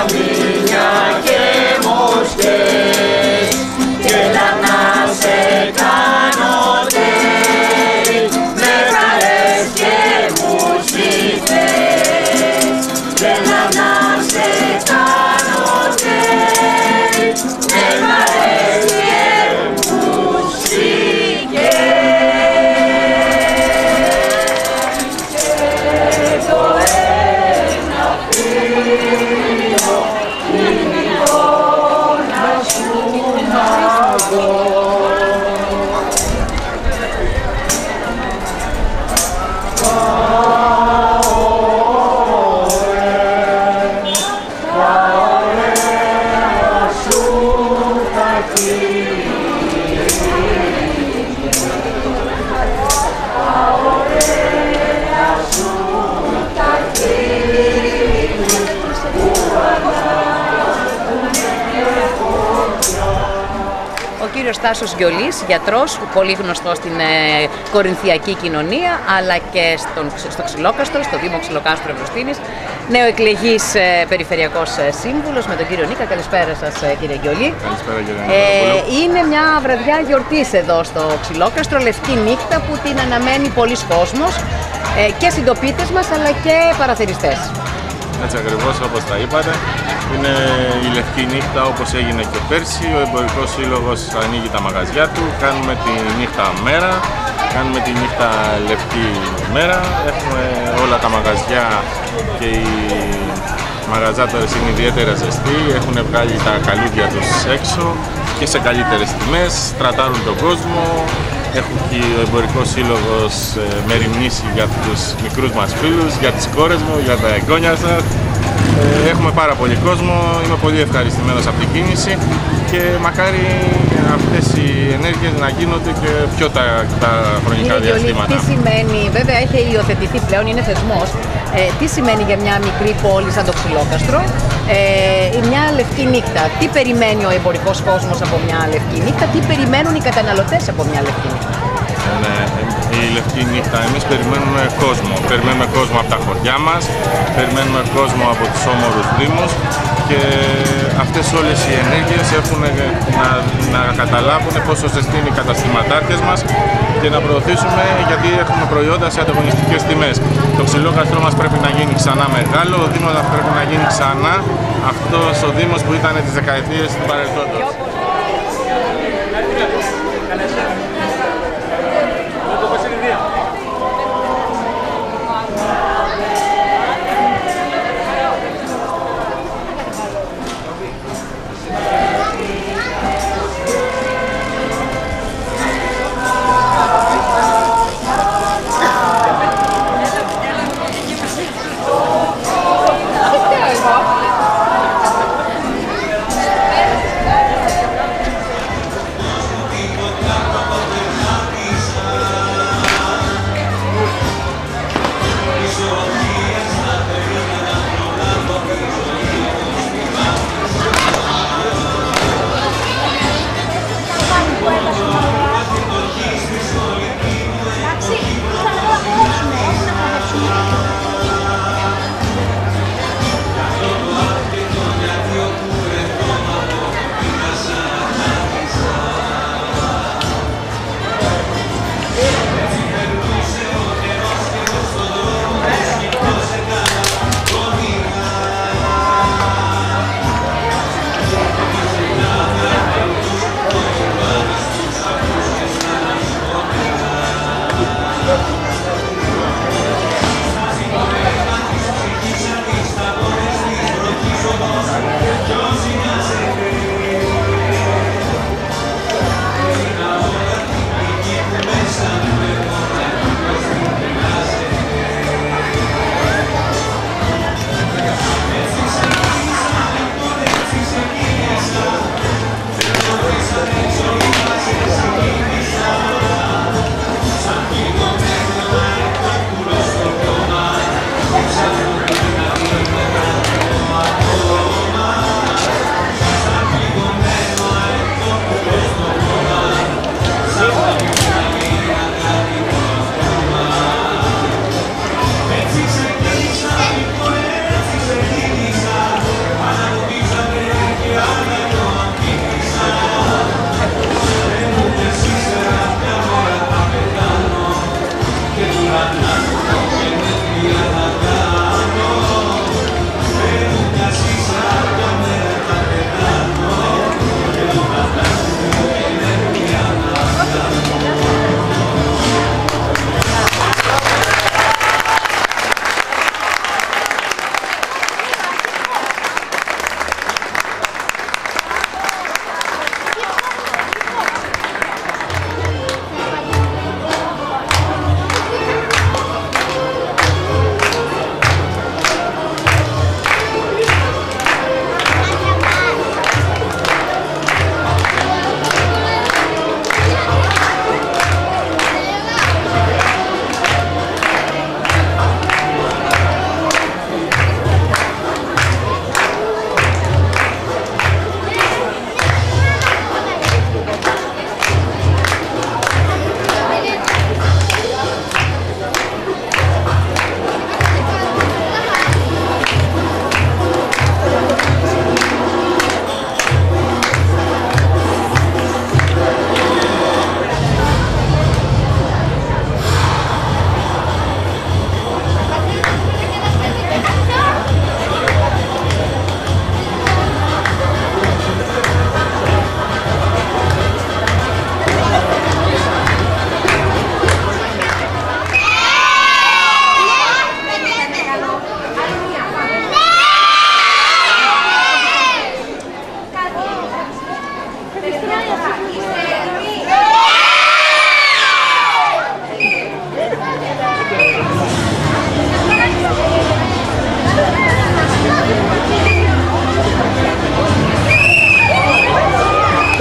καμίνια και μοσχές και έλα να σε κάνω τέρι με χαρές και μουσικές και έλα να σε κάνω τέρι με χαρές και μουσικές. Ο κύριος Τάσος Γιολής, γιατρός, πολύ γνωστός στην κορινθιακή κοινωνία, αλλά και στο Ξυλόκαστρο, στο Δήμο Ξυλοκάστρο Ευρωστήνης, νεοεκλεγής περιφερειακός σύμβουλος με τον κύριο Νίκα. Καλησπέρα σας, κύριε Γιολή. Καλησπέρα, κύριε Νίκα. Είναι μια βραδιά γιορτής εδώ στο Ξυλόκαστρο, λευκή νύχτα που την αναμένει πολλής κόσμος, και συντοπίτες μας αλλά και παραθεριστές. Έτσι ακριβώς όπως τα είπατε, είναι η λευκή νύχτα όπως έγινε και πέρσι. Ο Εμπορικός Σύλλογος ανοίγει τα μαγαζιά του, κάνουμε τη νύχτα μέρα, κάνουμε τη νύχτα λευκή μέρα. Έχουμε όλα τα μαγαζιά και οι μαγαζάτορες είναι ιδιαίτερα ζεστοί, έχουν βγάλει τα καλούδια τους έξω και σε καλύτερες τιμές, στρατάρουν τον κόσμο. Έχουν και ο Εμπορικός Σύλλογος μεριμνήσει για τους μικρούς μας φίλους, για τις κόρες μου, για τα εγγόνια σας. Έχουμε πάρα πολύ κόσμο, είμαι πολύ ευχαριστημένος από την κίνηση και μακάρι αυτές οι ενέργειες να γίνονται και πιο τα χρονικά διαστήματα. Τι σημαίνει, βέβαια έχει υιοθετηθεί πλέον, είναι θεσμός, τι σημαίνει για μια μικρή πόλη σαν το Ξυλόκαστρο μια λευκή νύχτα? Τι περιμένει ο εμπορικός κόσμος από μια λευκή νύχτα, τι περιμένουν οι καταναλωτές από μια λευκή νύχτα? Η λευκή νύχτα, εμείς περιμένουμε κόσμο. Περιμένουμε κόσμο από τα χωριά μας, περιμένουμε κόσμο από τους όμορους δήμους και αυτές όλες οι ενέργειες έχουν να καταλάβουν πόσο ζεστή είναι οι καταστηματάρχες μας και να προωθήσουμε, γιατί έχουμε προϊόντα σε ανταγωνιστικές τιμές. Το Ξυλόκαστρο μας πρέπει να γίνει ξανά μεγάλο, ο Δήμος μας πρέπει να γίνει ξανά αυτός ο Δήμος που ήταν τις δεκαετίες του παρελθόντος.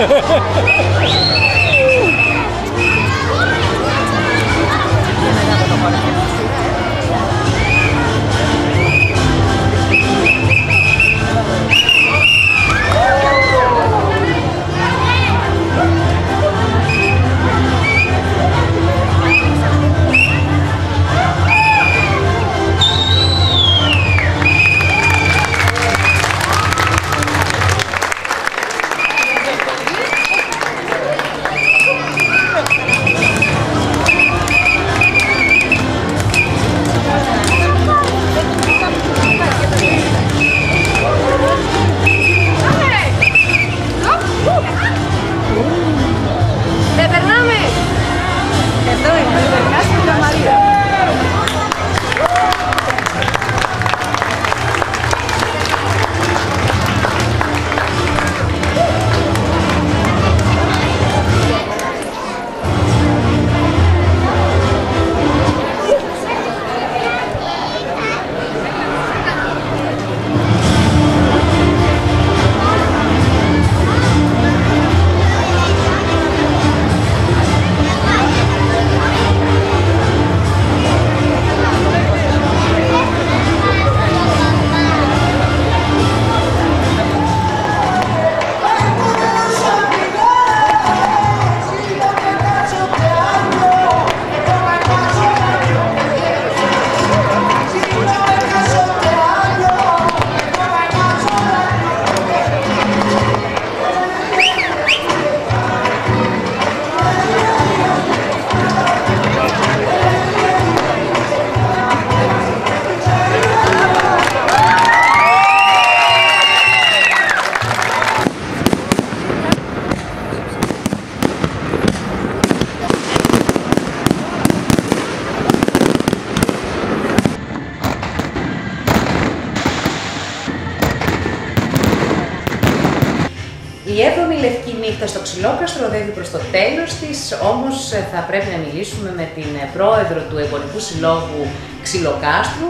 Η 7η Λευκή Νύχτα στο Ξυλόκαστρο οδεύει προς το τέλος της, όμως θα πρέπει να μιλήσουμε με την πρόεδρο του Εμπορικού Συλλόγου Ξυλοκάστρου,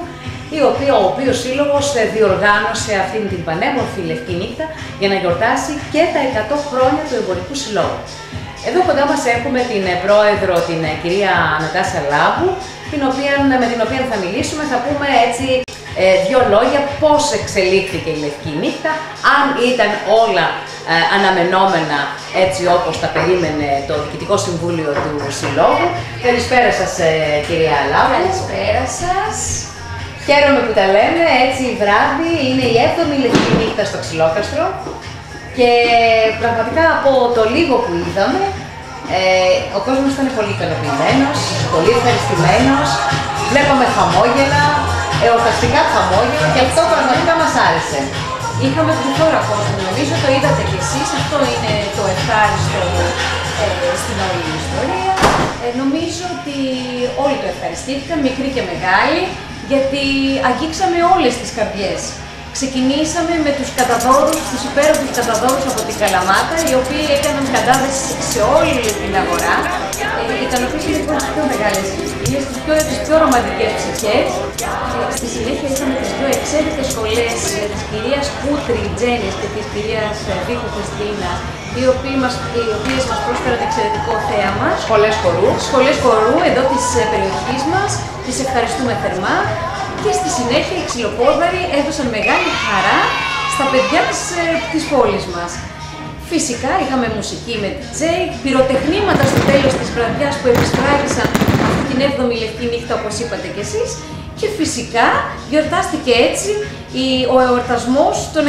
ο οποίος σύλλογος διοργάνωσε αυτήν την πανέμορφη Λευκή Νύχτα για να γιορτάσει και τα 100 χρόνια του Εμπορικού Συλλόγου. Εδώ κοντά μας έχουμε την πρόεδρο, την κυρία Νατάσα Λάμπου, με την οποία θα μιλήσουμε, θα πούμε έτσι δύο λόγια πώς εξελίχθηκε η Λευκή Νύχτα, αν ήταν όλα αναμενόμενα έτσι όπως τα περίμενε το Διοικητικό Συμβούλιο του Συλλόγου. Καλησπέρα σας κυρία Λάμπου. Καλησπέρα σας. Χαίρομαι που τα λέμε έτσι βράδυ, είναι η 7η Λευκή Νύχτα στο Ξυλόκαστρο και πραγματικά από το λίγο που είδαμε ο κόσμος ήταν πολύ ικανοποιημένος, πολύ ευχαριστημένος, βλέπαμε χαμόγελα, εορταστικά χαμόγελα και αυτό πραγματικά μας άρεσε. Είχαμε πληθώρα κόσμο, νομίζω το είδατε κι εσείς, αυτό είναι το ευχάριστο στην όλη ιστορία. Νομίζω ότι όλοι το ευχαριστήθηκαν, μικροί και μεγάλοι, γιατί αγγίξαμε όλες τις καρδιές. Ξεκινήσαμε με τους καταδόρους, τους υπέροχους καταδόρους από την Καλαμάτα, οι οποίοι έκαναν καντάδες σε όλη την αγορά. Ικανοποίησαν λοιπόν τις πιο μεγάλες ηλικίες, τις πιο ρομαντικές ψυχές. Στη συνέχεια είχαμε τις δύο εξαίρετες σχολές της κυρίας Κούτρη Τζένης και της κυρίας Βίκου Χριστίνα, οι οποίες μας πρόσφεραν εξαιρετικό θέαμα. Σχολές χορού. Σχολές χορού εδώ της περιοχής μας, τις ευχαριστούμε θερμά. Και στη συνέχεια οι ξυλοπόδαροι έδωσαν μεγάλη χαρά στα παιδιά της πόλης μας. Φυσικά είχαμε μουσική με DJ, πυροτεχνήματα στο τέλος της βραδιάς που επισφράγισαν αυτή την 7η Λευκή Νύχτα όπως είπατε κι εσείς και φυσικά γιορτάστηκε έτσι ο εορτασμός των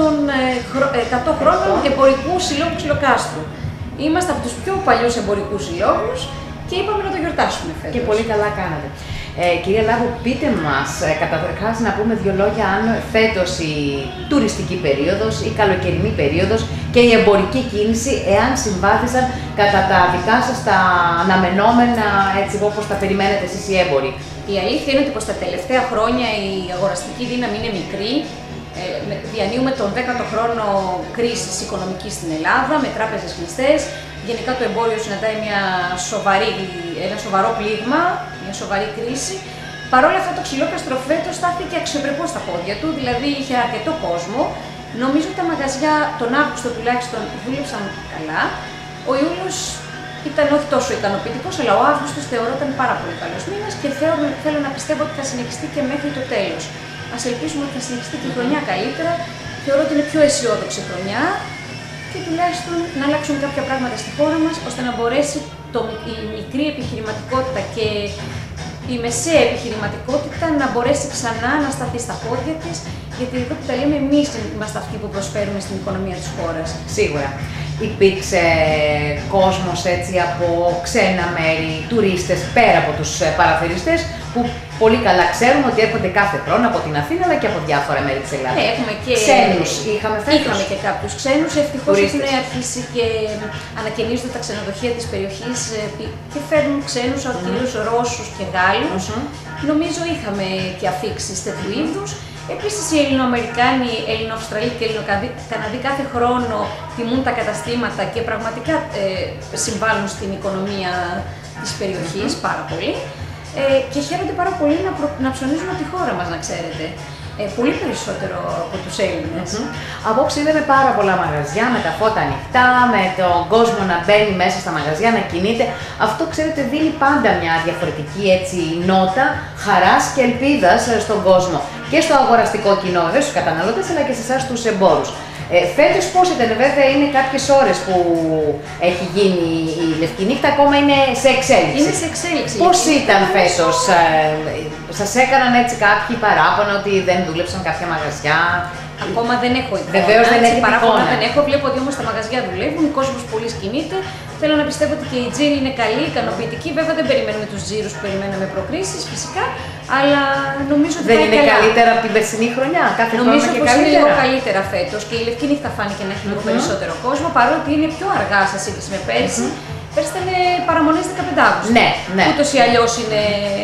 100 χρόνων Εμπορικού Συλλόγου Ξυλοκάστρου. Είμαστε από τους πιο παλιούς εμπορικούς συλλόγους και είπαμε να το γιορτάσουμε φέτος. Και πολύ καλά κάνατε. Κυρία Λάμπου, πείτε μας, καταρχάς να πούμε δύο λόγια αν φέτος η τουριστική περίοδος, η καλοκαιρινή περίοδος και η εμπορική κίνηση, εάν συμβάθησαν κατά τα δικά σας τα αναμενόμενα, έτσι όπως τα περιμένετε εσείς οι έμποροι. Η αλήθεια είναι ότι πως τα τελευταία χρόνια η αγοραστική δύναμη είναι μικρή. Διανύουμε τον 10ο χρόνο κρίσης οικονομικής στην Ελλάδα, με τράπεζες κλειστές. Γενικά το εμπόριο συναντάει ένα σοβαρό πλήγμα, μια σοβαρή κρίση. Παρ' όλα αυτά το Ξυλόκαστρο φέτος στάθηκε αξιοπρεπώς στα πόδια του, δηλαδή είχε αρκετό κόσμο Νομίζω ότι τα μαγαζιά τον Αύγουστο τουλάχιστον δούλεψαν καλά. Ο Ιούλιος ήταν όχι τόσο ικανοποιητικός, αλλά ο Αύγουστος θεωρόταν πάρα πολύ καλός μήνας και θέλω να πιστεύω ότι θα συνεχιστεί και μέχρι το τέλος. Ας ελπίσουμε ότι θα συνεχιστεί και η χρονιά καλύτερα. Θεωρώ ότι είναι πιο αισιόδοξη χρονιά και τουλάχιστον να αλλάξουν κάποια πράγματα στη χώρα μας, ώστε να μπορέσει η μικρή επιχειρηματικότητα και η μεσαία επιχειρηματικότητα να μπορέσει ξανά να σταθεί στα πόδια της, γιατί εδώ που τα λέμε εμείς είμαστε αυτοί που προσφέρουμε στην οικονομία της χώρας. Σίγουρα. Υπήρξε κόσμος έτσι από ξένα μέρη, τουρίστες, πέρα από τους παραθεριστές, που πολύ καλά ξέρουμε ότι έρχονται κάθε χρόνο από την Αθήνα αλλά και από διάφορα μέρη της Ελλάδας. Έχουμε και ξένους είχαμε φέτος. Είχαμε και κάποιους ξένους. Ευτυχώς έχουν αρχίσει και ανακαινίζονται τα ξενοδοχεία της περιοχής και φέρνουν ξένους, κυρίως Ρώσους και Γάλλους. Νομίζω είχαμε και αφίξεις τέτοιου είδους. Επίσης οι Ελληνοαμερικάνοι, Ελληνοαυστραλοί και Ελληνοκαναδοί κάθε χρόνο τιμούν τα καταστήματα και πραγματικά συμβάλλουν στην οικονομία της περιοχής πάρα πολύ. Και χαίρονται πάρα πολύ να ψωνίζουν από τη χώρα μας, να ξέρετε. Πολύ περισσότερο από τους Έλληνες. Απόψε είδαμε πάρα πολλά μαγαζιά με τα φώτα ανοιχτά, με τον κόσμο να μπαίνει μέσα στα μαγαζιά, να κινείται. Αυτό, ξέρετε, δίνει πάντα μια διαφορετική έτσι νότα χαράς και ελπίδας στον κόσμο. Και στο αγοραστικό κοινό, βέβαια, στους καταναλωτές, αλλά και σε εσάς τους εμπόρους. Φέτος πώς ήταν, βέβαια, είναι κάποιες ώρες που έχει γίνει η Λευκή Νύχτα, ακόμα είναι σε εξέλιξη. Είναι σε εξέλιξη. Πώς ήταν φέτος, σας έκαναν έτσι κάποιοι παράπονα ότι δεν δούλεψαν κάποια μαγαζιά? Ακόμα δεν έχω εικόνα. Βεβαίως δεν έχει παράπονα εικόνα. Δεν έχω, βλέπω ότι όμως τα μαγαζιά δουλεύουν, ο κόσμος πολύ κινείται. Θέλω να πιστεύω ότι και η τζίρη είναι καλή, ικανοποιητική. Βέβαια δεν περιμένουμε τους τζίρους που περιμέναμε προκρίσεις φυσικά, αλλά νομίζω ότι δεν είναι καλά. Καλύτερα από την περσινή χρονιά, κάθε νομίζω χρόνο και πως καλύτερα. είναι λίγο καλύτερα φέτος και η Λευκή Νύχτα φάνηκε να έχει λίγο περισσότερο κόσμο, παρότι είναι πιο αργά σε σύγκριση με πέρσι. Πέρσι ήταν παραμονές 15 Αύγουστου. Ναι, ναι. Ούτως ή αλλιώς είναι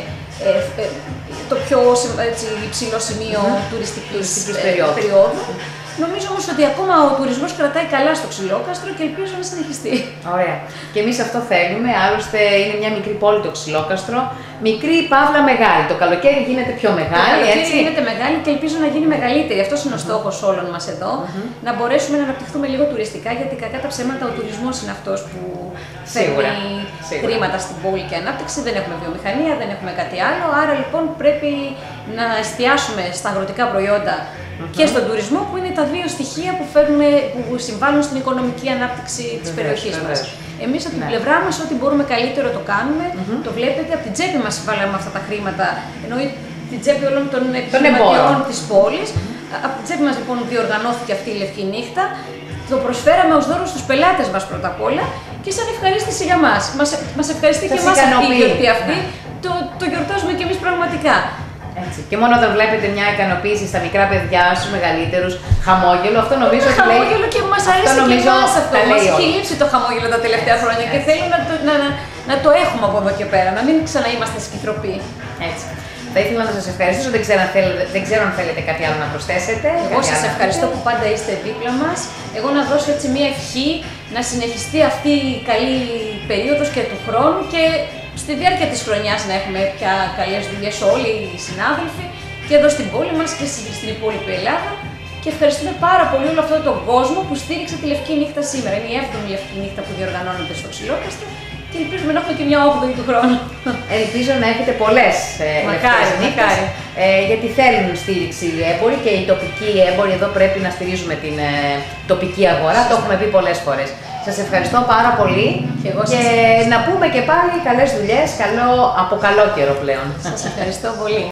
το πιο έτσι, υψηλό σημείο τουριστικής περίοδου. Νομίζω όμως ότι ακόμα ο τουρισμός κρατάει καλά στο Ξυλόκαστρο και ελπίζω να συνεχιστεί. Ωραία. Και εμείς αυτό θέλουμε. Άλλωστε είναι μια μικρή πόλη το Ξυλόκαστρο. Μικρή παύλα μεγάλη. Το καλοκαίρι γίνεται πιο μεγάλη. Το καλοκαίρι γίνεται μεγάλη και ελπίζω να γίνει μεγαλύτερη. Αυτός είναι ο στόχος όλων μας εδώ. Να μπορέσουμε να αναπτυχθούμε λίγο τουριστικά, γιατί κακά τα ψέματα ο τουρισμός είναι αυτός που φέρνει χρήματα στην πόλη και ανάπτυξη. Δεν έχουμε βιομηχανία, δεν έχουμε κάτι άλλο. Άρα λοιπόν πρέπει να εστιάσουμε στα αγροτικά προϊόντα και στον τουρισμό, που είναι τα δύο στοιχεία που συμβάλλουν στην οικονομική ανάπτυξη της περιοχής μας. Εμείς από την πλευρά μας, ό,τι μπορούμε καλύτερο το κάνουμε. Το βλέπετε, από την τσέπη μας βάλαμε αυτά τα χρήματα, ενώ την τσέπη όλων των επιχειρηματιών της πόλης. Από την τσέπη μας λοιπόν διοργανώθηκε αυτή η Λευκή Νύχτα. Το προσφέραμε ως δώρο στους πελάτες μας πρώτα απ' όλα και σαν ευχαρίστηση για μας. Μας ευχαριστεί και εμάς αυτή η γιορτή αυτή. Το γιορτάζουμε και εμείς πραγματικά. Έτσι. Και μόνο όταν βλέπετε μια ικανοποίηση στα μικρά παιδιά, στους μεγαλύτερους, χαμόγελο, αυτό νομίζω ότι λέει. Χαμόγελο και μας αρέσει και εμάς αυτό. Μας έχει λείψει το χαμόγελο τα τελευταία χρόνια και θέλω να το έχουμε από εδώ και πέρα, να μην ξαναείμαστε σκητροποί. Έτσι. Θα ήθελα να σας ευχαριστήσω, δεν ξέρω αν θέλετε κάτι άλλο να προσθέσετε. Εγώ σας ευχαριστώ που πάντα είστε δίπλα μας. Εγώ να δώσω έτσι μια ευχή να συνεχιστεί αυτή η καλή περίοδος και του χρόνου και στη διάρκεια της χρονιάς να έχουμε πια καλές δουλειές όλοι οι συνάδελφοι και εδώ στην πόλη μας και στην υπόλοιπη Ελλάδα. Και ευχαριστούμε πάρα πολύ όλο αυτόν τον κόσμο που στήριξε τη Λευκή Νύχτα σήμερα. Είναι η 7η Λευκή Νύχτα που διοργανώνεται στο Ξυλόκαστρο και ελπίζουμε να έχουμε και μια 8η του χρόνου. Ελπίζω να έχετε πολλές λευκές νύχτες, γιατί θέλουν στήριξη οι έμποροι και οι τοπικοί έμποροι. Εδώ πρέπει να στηρίζουμε την τοπική αγορά, το έχουμε πει πολλές φορές. Σας ευχαριστώ πάρα πολύ και να πούμε και πάλι καλές δουλειές, από καλό καιρό πλέον. Σας ευχαριστώ πολύ.